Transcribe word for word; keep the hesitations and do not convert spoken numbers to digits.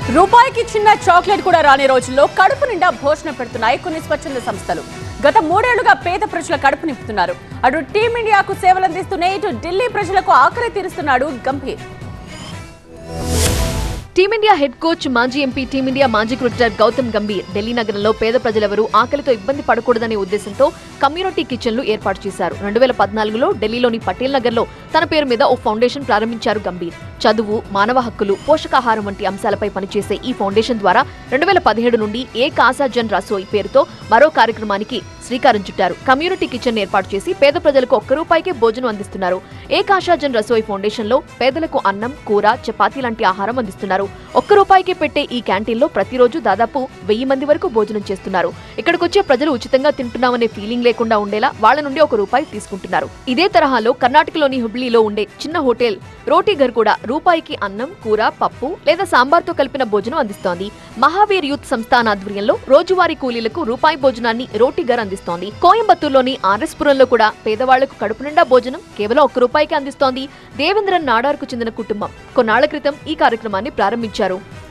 రూపాయికి చిన్న చాక్లెట్ కూడా రాని రోజుల్లో కడుపు నిండా భోజనం పెడుతున్నాయి కొన్ని స్వచ్ఛంద సంస్థలు. గత మూడేళ్లుగా పేద ప్రజల కడుపు నింపుతున్నారు. అటు టీమిండియాకు సేవలందిస్తూనే ఇటు ఢిల్లీ ప్రజలకు ఆకలి తీరుస్తున్నాడు గంభీర్. టీమిండియా హెడ్ కోచ్ మాజీ ఎంపీ టీమిండియా మాజీ క్రికెటర్ గౌతమ్ గంభీర్ ఢిల్లీ నగరంలో పేద ప్రజలెవరూ ఆకలితో ఇబ్బంది పడకూడదనే ఉద్దేశంతో కమ్యూనిటీ కిచెన్లు ఏర్పాటు చేశారు. రెండు వేల పద్నాలుగులో ఢిల్లీలోని పటేల్ నగర్లో తన పేరు మీద ఓ ఫౌండేషన్ ప్రారంభించారు గంభీర్. చదువు, మానవ హక్కులు, పోషకాహారం వంటి అంశాలపై పనిచేసే ఈ ఫౌండేషన్ ద్వారా రెండు వేల పదిహేడు నుండి ఏక్ ఆశా జన్ రసోయ్ పేరుతో మరో కార్యక్రమానికి శ్రీకారం చుట్టారు. కమ్యూనిటీ కిచెన్ ఏర్పాటు చేసి పేద ప్రజలకు ఒక్క రూపాయికే భోజనం అందిస్తున్నారు. ఏక్ ఆశా జన్ రసోయ్ ఫౌండేషన్ లో పేదలకు అన్నం, కూర, చపాతీ లాంటి ఆహారం అందిస్తున్నారు. ఒక్క రూపాయికే పెట్టే ఈ క్యాంటీన్లో ప్రతిరోజు దాదాపు వెయ్యి మంది వరకు భోజనం చేస్తున్నారు. ఇక్కడికొచ్చే ప్రజలు ఉచితంగా తింటున్నామనే ఫీలింగ్ లేకుండా ఉండేలా వాళ్ల నుండి ఒక రూపాయి తీసుకుంటున్నారు. ఇదే తరహాలో కర్ణాటకలోని హుబ్లీలో ఉండే చిన్న హోటల్ రోటీఘర్ కూడా రూపాయికి అన్నం, కూర, పప్పు లేదా సాంబార్తో కలిపిన భోజనం అందిస్తోంది. మహావీర్ యూత్ సంస్థాన ఆధ్వర్యంలో రోజువారీ కూలీలకు రూపాయి భోజనాన్ని రోటీఘర్ అందిస్తోంది. కోయంబత్తూర్లోని ఆర్ఎస్ పురంలో కూడా పేదవాళ్లకు కడుపు నిండా భోజనం కేవలం ఒక్క రూపాయికి అందిస్తోంది. దేవేంద్రన్ నాడార్కు చెందిన కుటుంబం కొన్నాళ్ల క్రితం ఈ కార్యక్రమాన్ని ప్రారంభించారు.